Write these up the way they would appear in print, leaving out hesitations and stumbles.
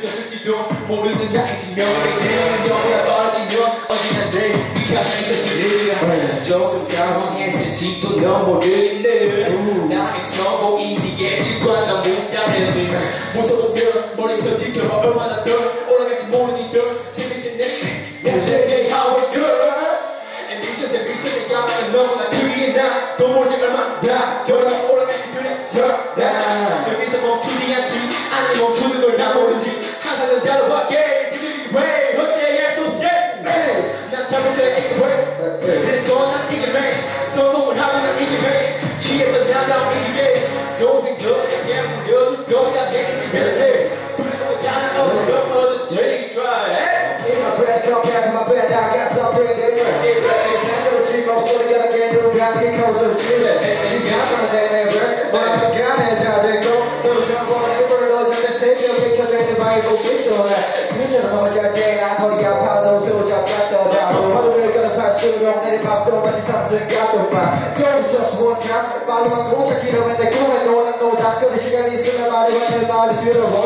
있었을지도 모르는 나의 증명을 너보다 빠지면 어디나 내 가사에 있었으리라 조금 당황했을지도 넌 모르는데 나의 성공이니겠지과 난 못다는 무서우면 머리부터 지켜봐 얼마나 더 올라갈지 모르니 더 재밌게 내 Yesterday how it good Ambition에 가면 너무나 크기에 나도 모르지 얼마나 결혼 올라갈지 그래서 나 여기서 멈추지 않지 아니 멈추는 걸 나 모르지 항상 난 달려갈게 지금 왜 어때 약속해 난 잡을 때 이게 왜 그래서 난 이게 왜 성공을 하면 난 이게 왜 취해서 나가면 이게 동생들에게 물려줄 거야 내 인생을 불러도 나는 없어 뭐든지 try In my bread, come back to my bed, I got something different. It's energy, most of the other game, you got me closer to it. She's got my name, but I'm got it, how they go. Those young boys, the bird, those are the same, because anybody go get to it. You know, I'm just saying, I told you, I'm proud of those, I'm got the down. How do they gonna pass through, don't let it pop, don't let it stop, so got the back. Don't just one time, follow my coach, I keep them when they go, and no, that good, she got these in the body, when the body's beautiful.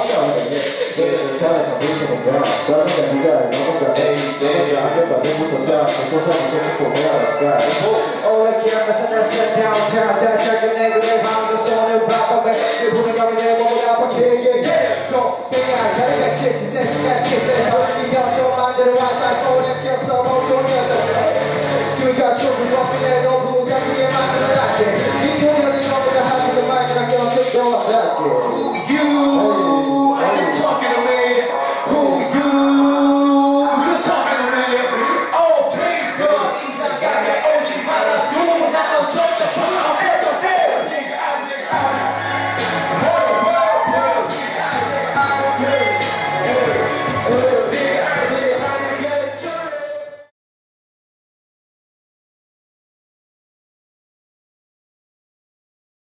All the cameras and I set downtown, that check your neighbor, they found the song about my back. You're putting up in there, what would I, yeah, go.